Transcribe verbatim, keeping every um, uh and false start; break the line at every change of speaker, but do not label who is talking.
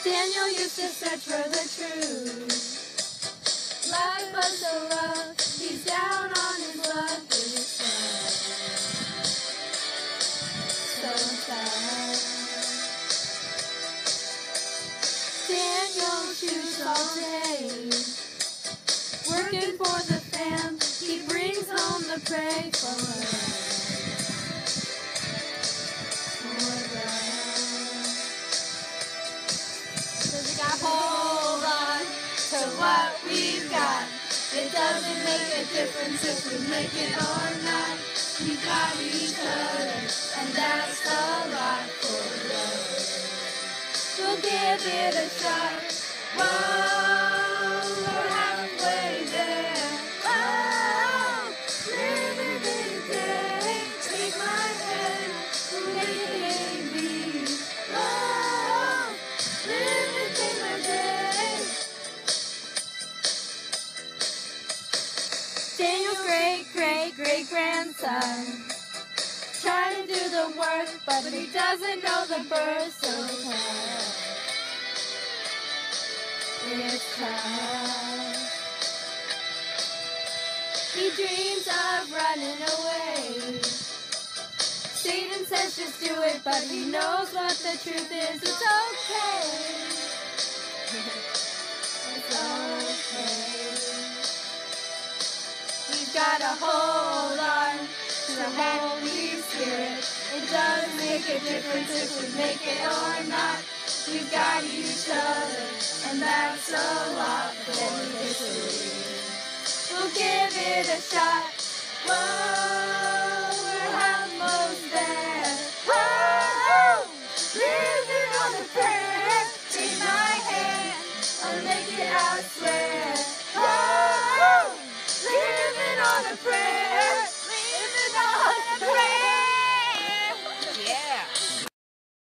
Daniel used to search for the truth. Life was so rough, he's down on his luck. It's sad, so sad. Daniel shoots all day, working for the fam. He brings home the prey for us. Hold on to what we've got. It doesn't make a difference if we make it or not. We got each other, and that's a lot for us. We'll give it a shot. Whoa, we're halfway there. Oh, live every day. Take my hand, make it be. Oh, live and take my day. Daniel's great, great, great grandson trying to do the work, but he doesn't know the birth, so tough. It's tough. He dreams of running away. Satan says just do it, but he knows what the truth is. It's okay. It's okay. We've got to hold on to the Holy Spirit. It does make a difference if we make it or not. We've got each other, and that's a lot for history. We'll give it a shot. Whoa.